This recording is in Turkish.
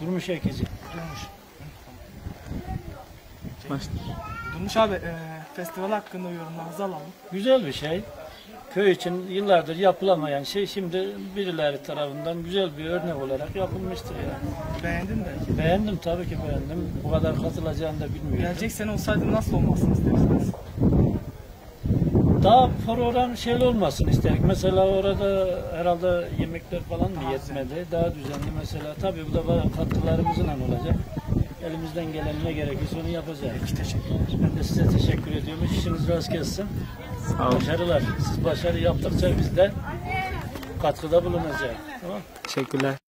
Durmuş Ekici. Durmuş. Baş- Durmuş abi, festival hakkında yorumlarınızı alalım. Güzel bir şey. Köy için yıllardır yapılamayan şey şimdi birileri tarafından güzel bir örnek olarak yapılmıştır yani. Beğendin mi? Beğendim, tabii ki beğendim. Bu kadar katılacağını da bilmiyordum. Gelecek sene olsaydı nasıl olmasını istersiniz? Daha program şeyli olmasın istedik. Mesela orada herhalde yemekler falan mı yetmedi? Daha düzenli mesela. Tabii bu da katkılarımızla olacak. Elimizden gelen ne gerekirse onu yapacağız. Peki, teşekkürler. Ben de size teşekkür ediyorum. İşiniz rast gelsin. Sağ olun. Başarılar. Siz başarı yaptıkça biz de katkıda bulunacağız. Tamam. Teşekkürler.